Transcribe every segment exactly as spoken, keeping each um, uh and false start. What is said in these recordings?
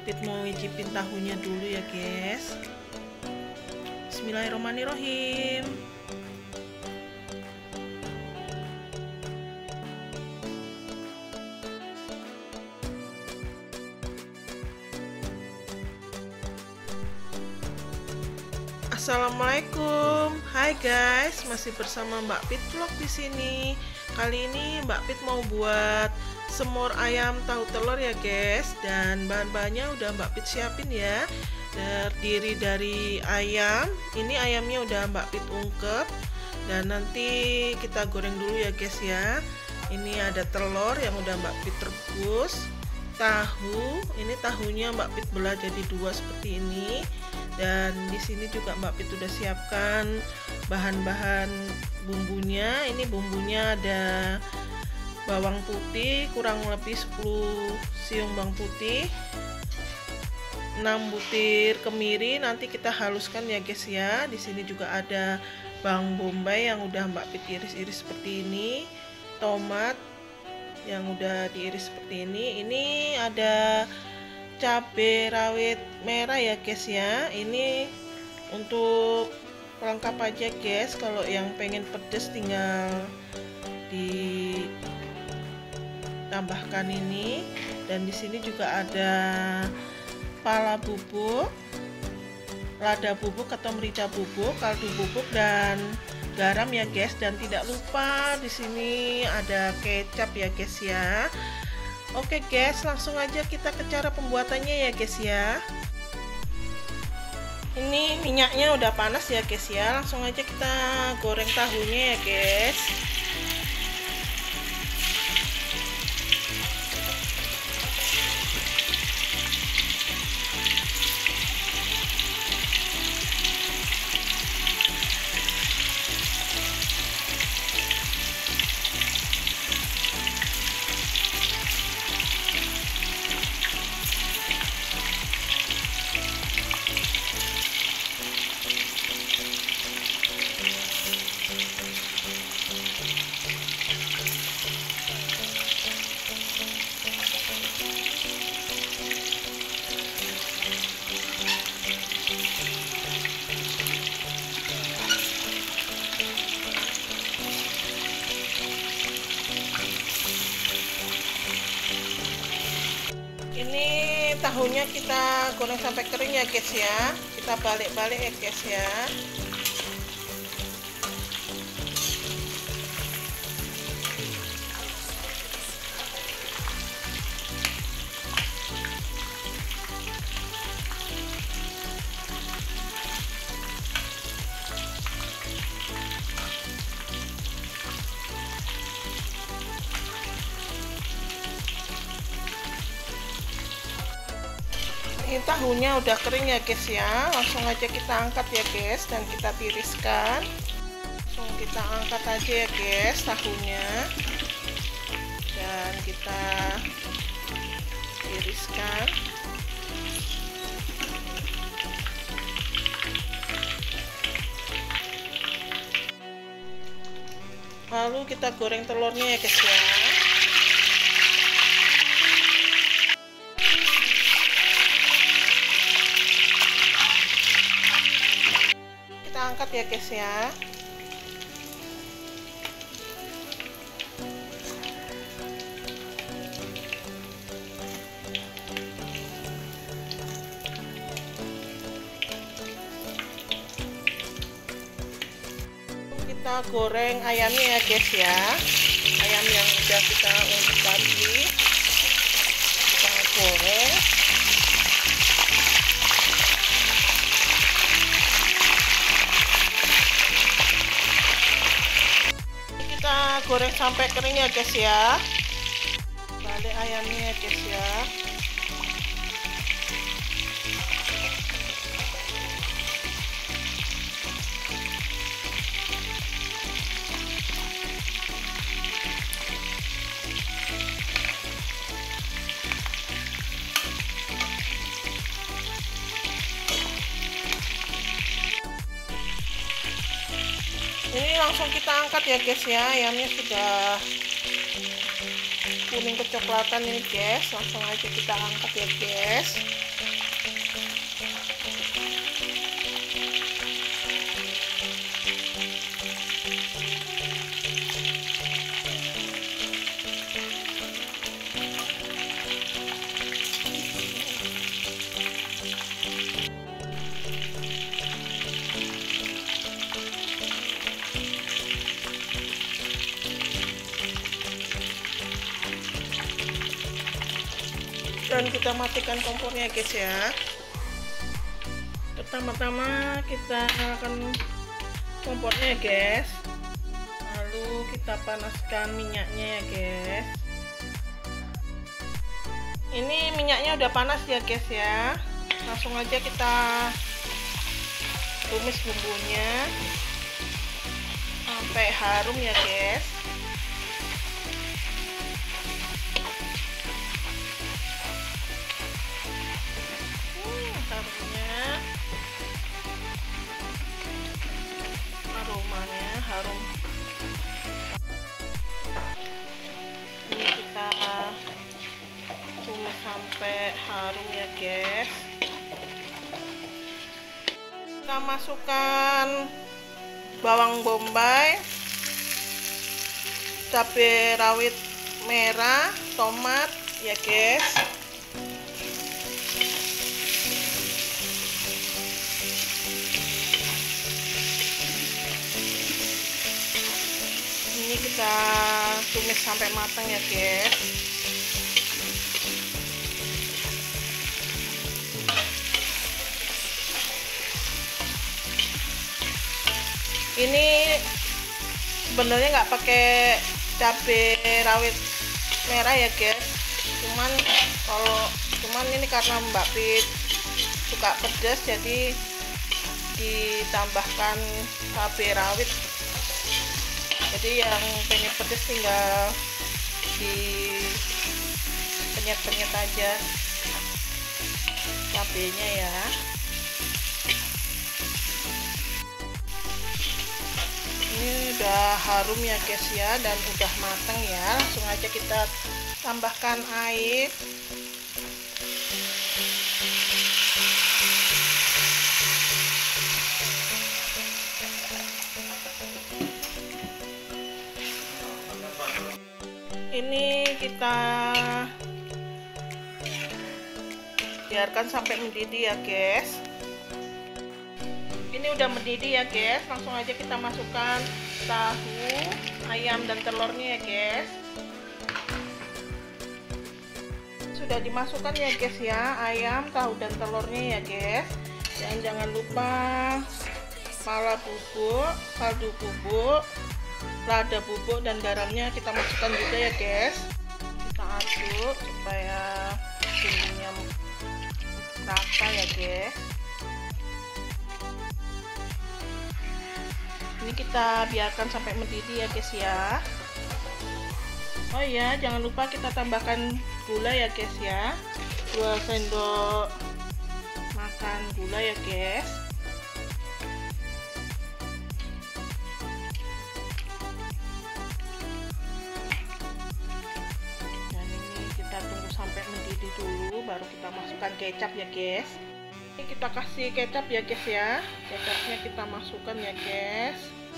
Pit mau ngicipin tahunya dulu ya guys. Bismillahirrahmanirrahim. Assalamualaikum, hai guys, masih bersama Mbak Pit Vlog di sini. Kali ini Mbak Pit mau buat semur ayam tahu telur ya guys, dan bahan-bahannya udah Mbak Pit siapin ya. Terdiri dari ayam, ini ayamnya udah Mbak Pit ungkep, dan nanti kita goreng dulu ya guys ya. Ini ada telur yang udah Mbak Pit rebus, tahu, ini tahunya Mbak Pit belah jadi dua seperti ini. Dan di sini juga Mbak Pit udah siapkan bahan-bahan bumbunya. Ini bumbunya ada bawang putih kurang lebih sepuluh siung bawang putih, enam butir kemiri, nanti kita haluskan ya guys ya. Di sini juga ada bawang bombay yang udah Mbak Pit iris-iris seperti ini, tomat yang udah diiris seperti ini. Ini ada cabai rawit merah ya guys ya. Ini untuk pelengkap aja guys, kalau yang pengen pedes tinggal ditambahkan ini. Dan di sini juga ada pala bubuk, lada bubuk atau merica bubuk, kaldu bubuk, dan garam ya guys. Dan tidak lupa di sini ada kecap ya guys ya. Oke guys, langsung aja kita ke cara pembuatannya ya guys ya. Ini minyaknya udah panas ya guys ya. Langsung aja kita goreng tahunya ya guys. Ini tahunya kita goreng sampai kering ya guys ya. Kita balik-balik ya guys ya. Ini tahunya udah kering ya guys ya. Langsung aja kita angkat ya guys, dan kita tiriskan. Langsung kita angkat aja ya guys tahunya, dan kita tiriskan. Lalu kita goreng telurnya ya guys ya. Angkat ya guys ya. Kita goreng ayamnya ya guys ya. Ayam yang udah kita ungkep tadi kita goreng. Kita goreng sampai kering ya guys ya. Balik ayamnya ya guys ya. Ini langsung kita angkat ya guys ya. Ayamnya sudah kuning kecoklatan ini guys. Langsung aja kita angkat ya guys. Dan kita matikan kompornya guys ya. Pertama-tama kita akan kompornya ya guys, lalu kita panaskan minyaknya ya guys. Ini minyaknya udah panas ya guys ya. Langsung aja kita tumis bumbunya sampai harum ya guys. Aromanya harum. Ini kita tumis sampai harum ya guys. Kita masukkan bawang bombay, cabai rawit merah, tomat ya guys. Ini kita tumis sampai matang ya guys. Ini sebenarnya nggak pakai cabai rawit merah ya guys, cuman kalau cuman ini karena Mbak Pit suka pedas jadi ditambahkan cabai rawit. Jadi yang pengen pedas tinggal di penyet-penyet aja cabenya ya. Ini udah harum ya guys ya, dan udah matang ya. Langsung aja kita tambahkan air. Ini kita biarkan sampai mendidih ya guys. Ini udah mendidih ya guys. Langsung aja kita masukkan tahu, ayam dan telurnya ya guys. Sudah dimasukkan ya guys ya, ayam, tahu dan telurnya ya guys. Dan jangan lupa pala bubuk, kaldu bubuk, lada bubuk dan garamnya kita masukkan juga ya guys. Kita aduk supaya bumbunya rata ya guys. Ini kita biarkan sampai mendidih ya guys ya. Oh ya, jangan lupa kita tambahkan gula ya guys ya, dua sendok makan gula ya guys. Sampai mendidih dulu, baru kita masukkan kecap ya guys. Ini kita kasih kecap ya guys ya. Kecapnya kita masukkan ya guys.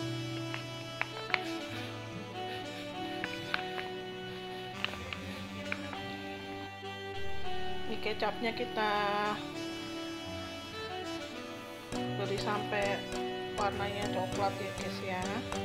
Ini kecapnya kita beri sampai warnanya coklat ya guys ya.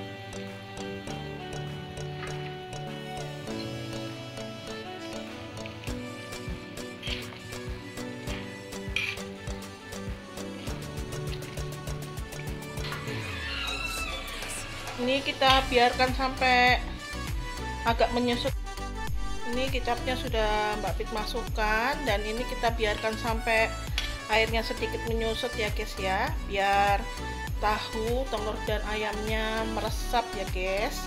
Ini kita biarkan sampai agak menyusut. Ini kecapnya sudah Mbak Pit masukkan, dan ini kita biarkan sampai airnya sedikit menyusut ya guys ya, biar tahu, telur dan ayamnya meresap ya guys.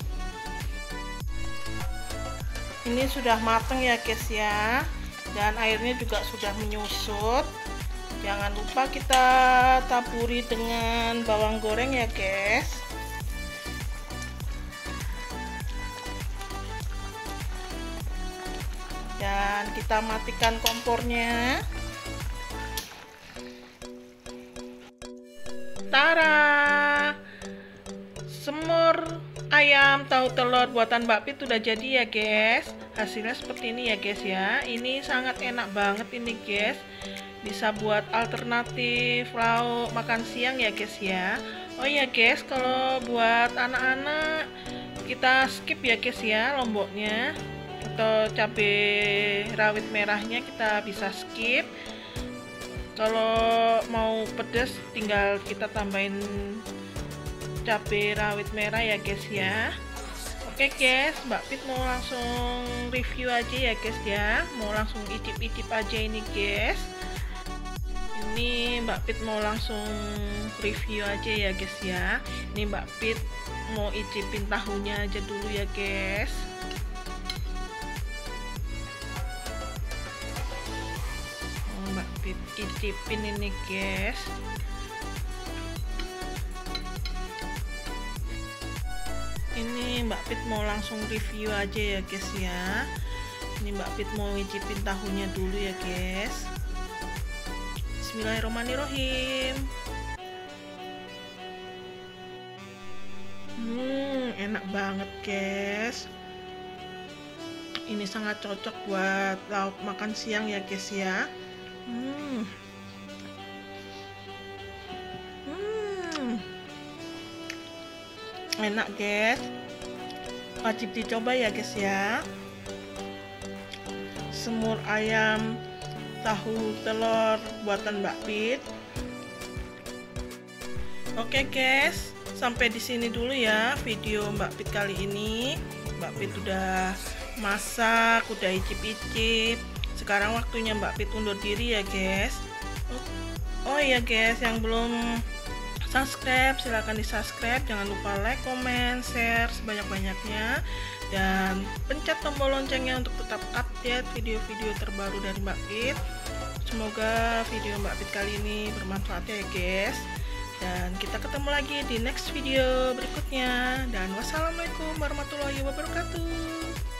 Ini sudah matang ya guys ya, dan airnya juga sudah menyusut. Jangan lupa kita taburi dengan bawang goreng ya guys. Dan kita matikan kompornya. Tara, semur ayam tahu telur buatan Mbak Pit udah jadi ya guys. Hasilnya seperti ini ya guys ya. Ini sangat enak banget ini guys. Bisa buat alternatif lauk makan siang ya guys ya. Oh ya guys, kalau buat anak-anak kita skip ya guys ya lomboknya atau cabai rawit merahnya kita bisa skip. Kalau mau pedas tinggal kita tambahin cabai rawit merah ya guys ya. Oke guys, Mbak Pit mau langsung review aja ya guys ya. Mau langsung icip-icip aja ini guys. Ini Mbak Pit mau langsung review aja ya guys ya. Ini Mbak Pit mau icipin tahunya aja dulu ya guys. Mbak Pit icipin ini guys. Ini Mbak Pit mau langsung review aja ya guys ya. Ini Mbak Pit mau icipin tahunya dulu ya guys. Bismillahirrahmanirrahim. Hmm, enak banget guys. Ini sangat cocok buat lauk makan siang ya guys ya. Hmm. Hmm. Enak guys. Wajib dicoba ya guys ya. Semur ayam tahu telur buatan Mbak Pit. Oke guys, sampai di sini dulu ya video Mbak Pit kali ini. Mbak Pit udah masak, udah icip-icip. Sekarang waktunya Mbak Pit undur diri ya guys. Oh iya guys, yang belum subscribe silahkan di subscribe. Jangan lupa like, comment, share sebanyak-banyaknya. Dan pencet tombol loncengnya untuk tetap update video-video terbaru dari Mbak Pit. Semoga video Mbak Pit kali ini bermanfaat ya guys. Dan kita ketemu lagi di next video berikutnya. Dan wassalamualaikum warahmatullahi wabarakatuh.